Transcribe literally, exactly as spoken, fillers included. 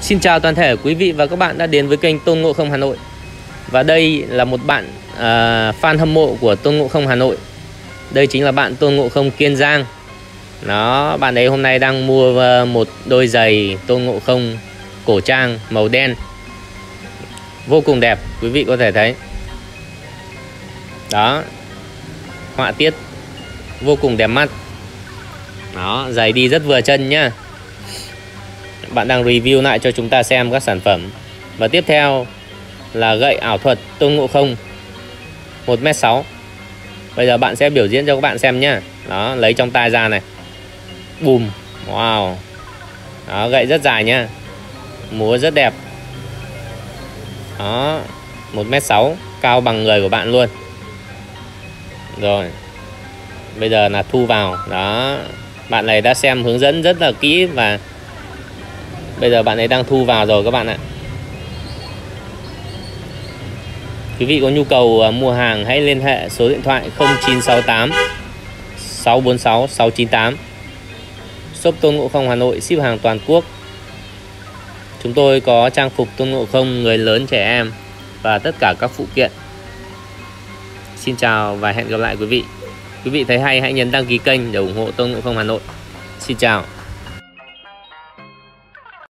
Xin chào toàn thể quý vị và các bạn đã đến với kênh Tôn Ngộ Không Hà Nội. Và đây là một bạn uh, fan hâm mộ của Tôn Ngộ Không Hà Nội. Đây chính là bạn Tôn Ngộ Không Kiên Giang. Đó, bạn ấy hôm nay đang mua uh, một đôi giày Tôn Ngộ Không cổ trang màu đen, vô cùng đẹp, quý vị có thể thấy. Đó, họa tiết vô cùng đẹp mắt. Đó, giày đi rất vừa chân nhá. Bạn đang review lại cho chúng ta xem các sản phẩm. Và tiếp theo là gậy ảo thuật Tôn Ngộ Không một mét sáu. Bây giờ bạn sẽ biểu diễn cho các bạn xem nhá. Đó, lấy trong tay ra này. Bùm. Wow. Đó, gậy rất dài nhá. Múa rất đẹp. Đó, một mét sáu, cao bằng người của bạn luôn. Rồi. Bây giờ là thu vào. Đó. Bạn này đã xem hướng dẫn rất là kỹ và bây giờ bạn ấy đang thu vào rồi các bạn ạ. Quý vị có nhu cầu mua hàng hãy liên hệ số điện thoại không chín sáu tám sáu bốn sáu sáu chín tám. Shop Tôn Ngộ Không Hà Nội, ship hàng toàn quốc. Chúng tôi có trang phục Tôn Ngộ Không người lớn trẻ em và tất cả các phụ kiện. Xin chào và hẹn gặp lại quý vị. Quý vị thấy hay hãy nhấn đăng ký kênh để ủng hộ Tôn Ngộ Không Hà Nội. Xin chào.